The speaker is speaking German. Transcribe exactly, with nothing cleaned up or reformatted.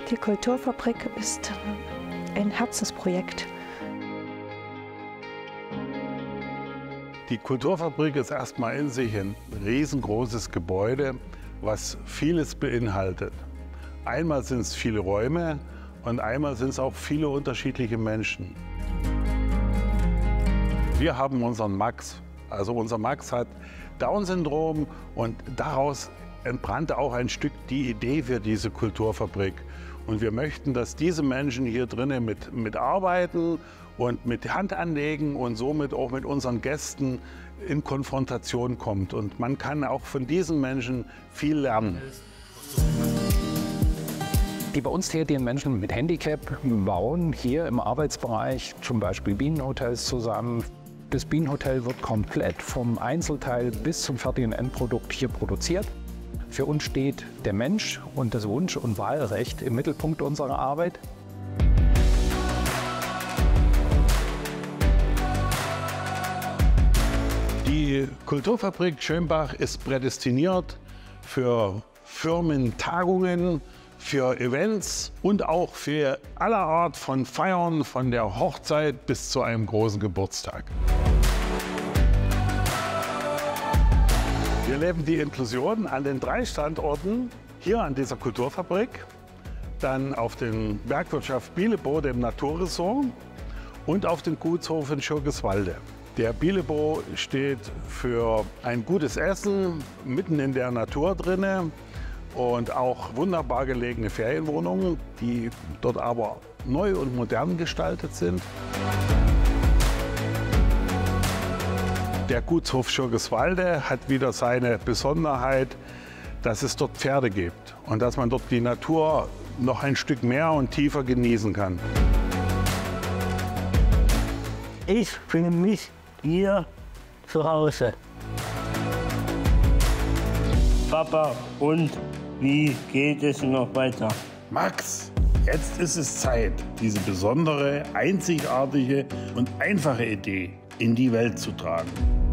Die Kulturfabrik ist ein Herzensprojekt. Die Kulturfabrik ist erstmal in sich ein riesengroßes Gebäude, was vieles beinhaltet. Einmal sind es viele Räume und einmal sind es auch viele unterschiedliche Menschen. Wir haben unseren Max. Also unser Max hat Down-Syndrom und daraus entbrannte auch ein Stück die Idee für diese Kulturfabrik. Und wir möchten, dass diese Menschen hier drinnen mit, mit arbeiten und mit Hand anlegen und somit auch mit unseren Gästen in Konfrontation kommt. Und man kann auch von diesen Menschen viel lernen. Die bei uns tätigen Menschen mit Handicap bauen hier im Arbeitsbereich zum Beispiel Bienenhotels zusammen. Das Bienenhotel wird komplett vom Einzelteil bis zum fertigen Endprodukt hier produziert. Für uns steht der Mensch und das Wunsch- und Wahlrecht im Mittelpunkt unserer Arbeit. Die Kulturfabrik Schönbach ist prädestiniert für Firmentagungen, für Events und auch für aller Art von Feiern, von der Hochzeit bis zu einem großen Geburtstag. Wir leben die Inklusion an den drei Standorten, hier an dieser Kulturfabrik, dann auf den Bergwirtschaft Bielebo, dem Naturressort, und auf den Gutshof in Schurgeswalde. Der Bielebo steht für ein gutes Essen, mitten in der Natur drinne und auch wunderbar gelegene Ferienwohnungen, die dort aber neu und modern gestaltet sind. Der Gutshof Schurgeswalde hat wieder seine Besonderheit, dass es dort Pferde gibt und dass man dort die Natur noch ein Stück mehr und tiefer genießen kann. Ich fühle mich hier zu Hause. Papa, und wie geht es noch weiter? Max, jetzt ist es Zeit, diese besondere, einzigartige und einfache Idee in die Welt zu tragen.